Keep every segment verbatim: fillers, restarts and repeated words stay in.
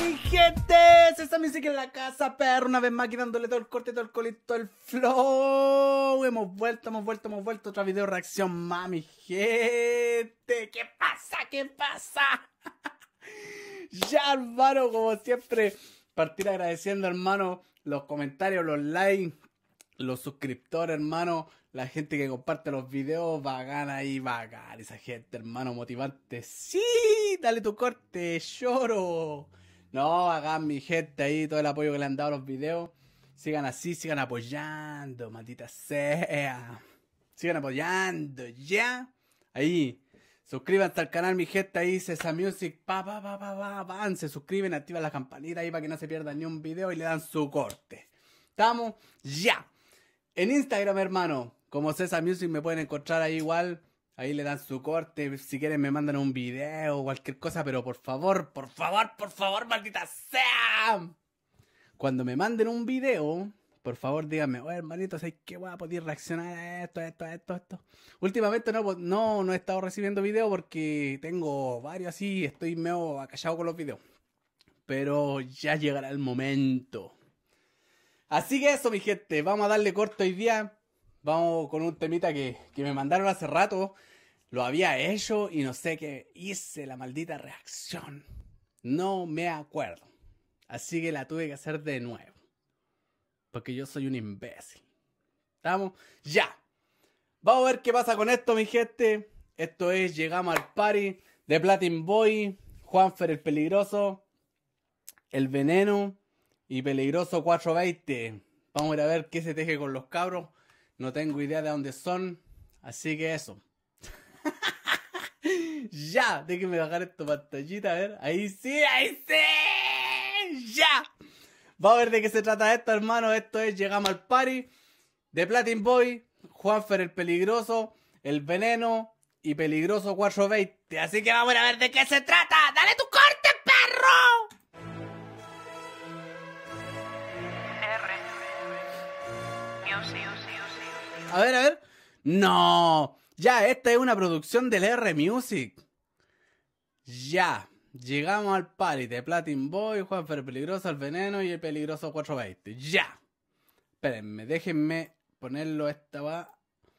mi gente? Esa música en la casa, perro. Una vez más aquí dándole todo el corte, todo el colito, el flow. Hemos vuelto, hemos vuelto, hemos vuelto. Otra video reacción más, mi gente. ¿Qué pasa? ¿Qué pasa? Ya, hermano, como siempre, partir agradeciendo, hermano, los comentarios, los likes, los suscriptores, hermano, la gente que comparte los videos, bacán ahí, bacán, esa gente, hermano, motivante. Sí, dale tu corte, lloro. No, bacán, mi gente ahí, todo el apoyo que le han dado a los videos. Sigan así, sigan apoyando, maldita sea. Sigan apoyando, ya. Ahí, suscríbanse al canal, mi gente, ahí, Cesa Music, pa, pa, pa, pa, pa, pa, se suscriben, activan la campanita ahí para que no se pierdan ni un video y le dan su corte. ¿Estamos? Ya. En Instagram, hermano, como Cesa Music me pueden encontrar ahí igual. Ahí le dan su corte. Si quieren me mandan un video o cualquier cosa. Pero por favor, por favor, por favor, maldita sea. Cuando me manden un video, por favor díganme, oye hermanito, ¿sabes qué voy a poder reaccionar a esto, a esto, a esto, a esto? Últimamente no, no, no he estado recibiendo videos porque tengo varios así. Estoy medio acallado con los videos. Pero ya llegará el momento. Así que eso, mi gente, vamos a darle corto hoy día. Vamos con un temita que, que me mandaron hace rato. Lo había hecho y no sé qué hice la maldita reacción. No me acuerdo. Así que la tuve que hacer de nuevo. Porque yo soy un imbécil. ¿Estamos? ¡Ya! Vamos a ver qué pasa con esto, mi gente. Esto es Llegamos al Party de Platin Boy, Juanfer el Peligroso, El Veneno y Peligroso cuatrocientos veinte. Vamos a ir a ver qué se teje con los cabros. No tengo idea de dónde son. Así que eso. Ya. Déjenme bajar esta pantallita. A ver. Ahí sí. Ahí sí. Ya. Vamos a ver de qué se trata esto, hermano. Esto es Llegamos al Party de Platin Boy, Juanfer el Peligroso, El Veneno y Peligroso cuatrocientos veinte. Así que vamos a ver de qué se trata. ¡Dale tu corte, perro! A ver, a ver. No. Ya, esta es una producción del R Music. Ya. Llegamos al party de Platin Boy, Juanfer el Peligroso, El Veneno y El Peligroso cuatrocientos veinte. Ya. Espérenme, déjenme ponerlo esta va.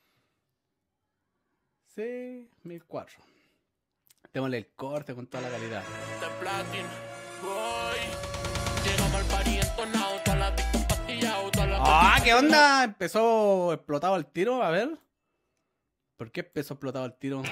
Sí, mil cuatro. Démosle el corte con toda la calidad. De Platin Boy. Llegamos al party entonado, todas las discos pastilladas, todas las... ¡Ah, qué onda! Empezó explotado el tiro, a ver. ¿Por qué empezó explotado el tiro? De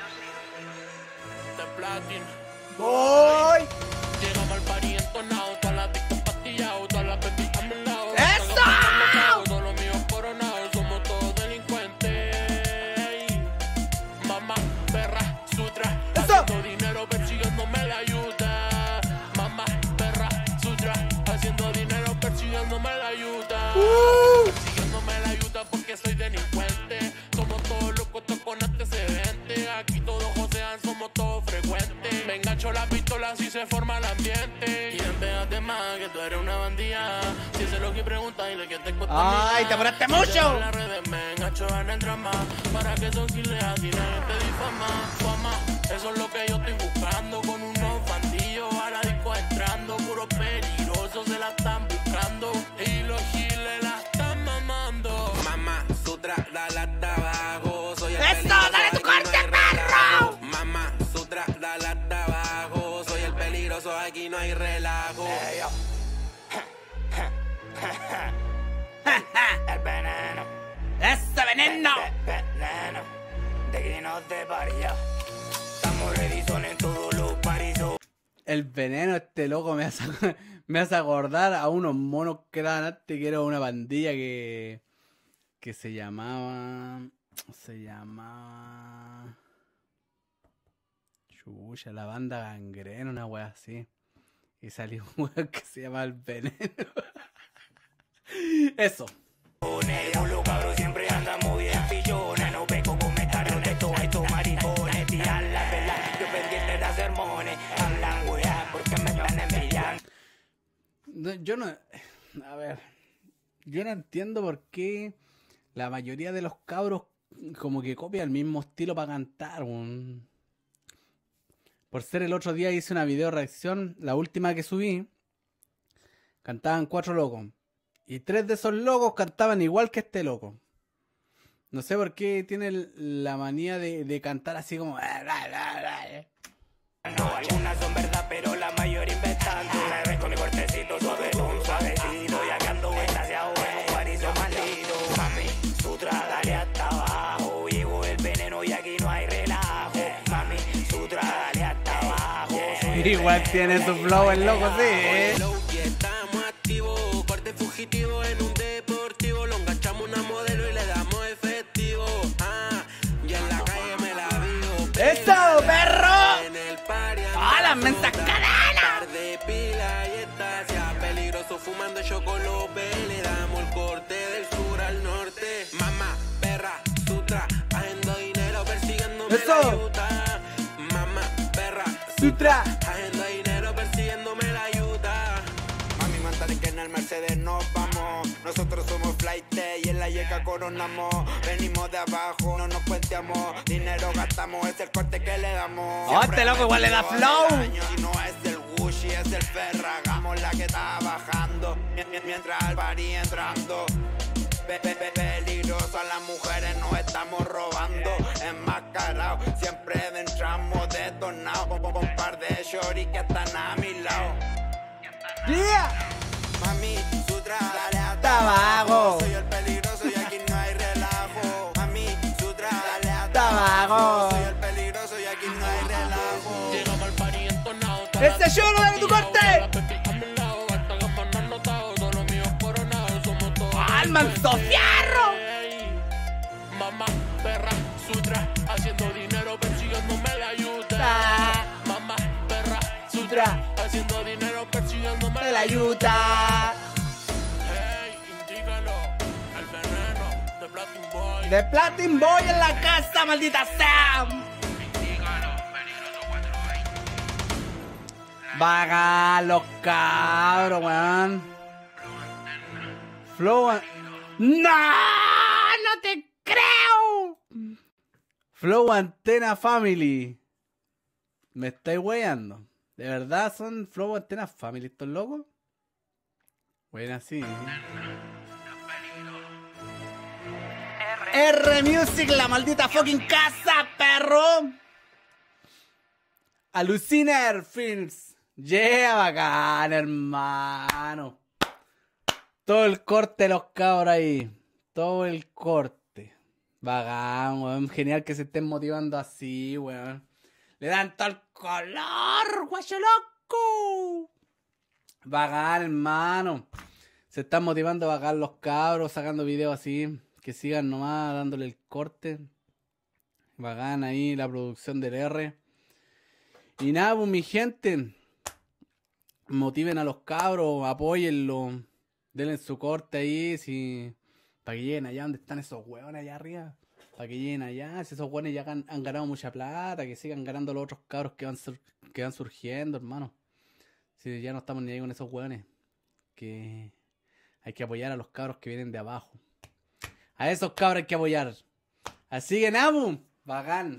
Platin Boy. Llegamos al party entonado, todas las discos pastilladas, todas las baby a mi lado. ¡Eso! Todos los míos coronados, somos todos delincuentes. Mamá, perra, sutra, haciendo dinero, persiguiéndome la ayuda. Mamá, perra, sutra, haciendo dinero, persiguiéndome la ayuda. Uh. Persiguiéndome la ayuda porque soy delincuente. Somos todos locos, todos con antecedentes. Aquí todos josean, somos todos frecuentes. Me engancho la pistola si se forma el ambiente. Y empéate más que tú eres una bandida. Si ese es lo que preguntas y le que te cuesta. ¡Ay, te apuraste mucho! En las redes me engancho en el drama. Para que son gileas y nadie te difama. Fama, eso es lo que yo estoy buscando. Con unos bandillos a la disco entrando. Puros peligrosos se la están buscando. Y los giles la están mamando. Mamá, sutra, dale hasta abajo. Soy el ¡eso! ¡Dale tu corte, perro! Mamá, sutra, dale hasta abajo. Soy el peligroso, aquí no hay relajo. Hey, yo. El veneno. ¡Ese veneno! Veneno. De que no te paría. Estamos ready, son en todos los parizos. El veneno, este loco me hace, me hace acordar a unos monos que daban antes, que era una pandilla que, que se llamaba... Se llamaba... Chucha, la banda Gangrena, una wea así. Y salió un wea que se llama El Veneno. Eso. Los cabros siempre andamos bien pillones. No vengo con metales, esto, esto maricones. Tirar la vela, yo pendiente de sermones. Hablan wea porque me están envidiando. No, yo no... A ver... Yo no entiendo por qué la mayoría de los cabros como que copian el mismo estilo para cantar. Un... Por ser el otro día hice una video reacción, la última que subí, cantaban cuatro locos. Y tres de esos locos cantaban igual que este loco. No sé por qué tiene la manía de, de cantar así como... No, algunas son verdad, pero la mayor inventando. Me ven con mi cortecito suavetón, suavecito. Ya que ando extasiado en un paraíso maldito. Mami, sutra, dale hasta abajo. Llegó el veneno y aquí no hay relajo. Mami, sutra, dale hasta abajo. Igual tiene su flow el loco, sí, ¿eh? Y estamos activos, corte fugitivo en un deportivo. Lo enganchamos una modelo y le damos efectivo. Ah, y en la calle me la vivo. ¡Eso, perro! ¡Ah, las mensas cadenas! De pila y estancia, peligroso fumando chocolope. Le damos el corte del sur al norte. Mamá, perra, sutra, haciendo dinero, persiguiéndome ¡eso! la yuta. Mamá, perra, sutra, haciendo dinero, persiguiéndome la yuta. Mami, mándale que en el Mercedes nos vamos. Nosotros somos flight y en la yeca coronamos. Venimos de abajo, no nos cuenteamos. Dinero gastamos, es el corte que le damos. ¡Oh, este loco igual le da flow! Y no es el Gucci, es el Ferragamo la que está bajando. Mientras al party entrando. Pe -pe -pe Peligroso, a las mujeres nos estamos robando. Enmascarados, siempre entramos detonados. Con, con un par de shorties que están a mi lado. ¡Yeah! Mami, sutra, dale hasta abajo. Soy el peligroso y aquí no hay relajo. Mami, sutra, dale hasta abajo. Soy el peligroso y aquí no hay relajo. Llegamos al party entonado. ¡Este show no da tu corte! ¡Al manso fierro! Mamá, perra, sutra, haciendo dinero, persiguiéndome la ayuda. Mamá, perra, sutra, haciendo dinero, persiguiéndome De la ayuda. Hey, indígalo, el veneno de Platin Boy. De Platin Boy en la casa, maldita sea. Indígalo, peligroso cuatro veinte. Vaga los cabros, weón. Flow. an- ¡No! ¡No te creo! Flow Antena Family. Me estáis weyando. ¿De verdad son Flow Antena Family estos locos? Buena, sí. R Music, la maldita fucking casa, perro. Aluciner Films. Yeah, bacán, hermano. Todo el corte de los cabros ahí. Todo el corte. Bacán, weón. Genial que se estén motivando así, weón. Le dan todo el color, guacho loco. Bacán, hermano. Se están motivando bacán los cabros, sacando videos así. Que sigan nomás dándole el corte. Bacán ahí la producción del R. Y nada, pues mi gente. Motiven a los cabros, apóyenlo. Denle su corte ahí, si... Para que lleguen allá donde están esos hueones allá arriba. Para que lleguen allá, si esos hueones ya han, han ganado mucha plata, que sigan ganando los otros cabros que van, sur, que van surgiendo, hermano. Si ya no estamos ni ahí con esos hueones. Que hay que apoyar a los cabros que vienen de abajo. A esos cabros hay que apoyar. Así que Namu, bacán.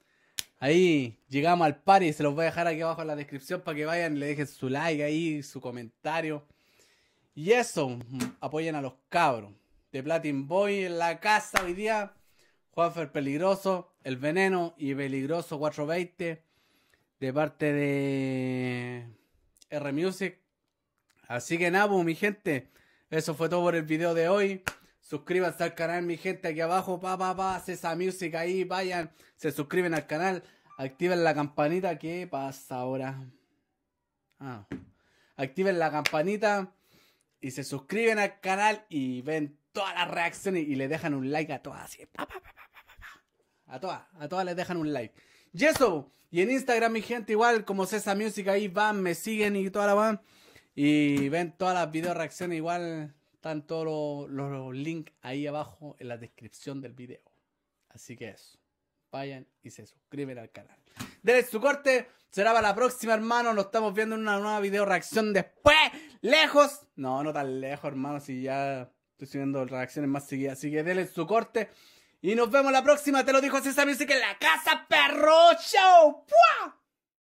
Ahí llegamos al party, se los voy a dejar aquí abajo en la descripción para que vayan, le dejen su like ahí, su comentario. Y eso, apoyen a los cabros. De Platin Boy en la casa hoy día. Juanfer Peligroso, El Veneno y Peligroso cuatro veinte. De parte de R Music. Así que nada, pues, mi gente. Eso fue todo por el video de hoy. Suscríbanse al canal, mi gente, aquí abajo. Pa, pa, pa, Cesa Music ahí. Vayan, se suscriben al canal. Activen la campanita. ¿Qué pasa ahora? Ah. Activen la campanita. Y se suscriben al canal y ven todas las reacciones y le dejan un like a todas. Así, pa, pa, pa, pa, pa, pa. A todas, a todas les dejan un like. Y eso, y en Instagram mi gente igual como Cesa Music, ahí van, me siguen y toda la van. Y ven todas las video reacciones igual, están todos los, los links ahí abajo en la descripción del video. Así que eso, vayan y se suscriben al canal. Denle su corte. Será para la próxima, hermano. Nos estamos viendo en una nueva video reacción después. Lejos. No, no tan lejos, hermano. Si ya estoy subiendo reacciones más seguidas. Así que denle su corte. Y nos vemos la próxima. Te lo dijo Cesa Music en la casa, perro. ¡Chau! ¡Pua!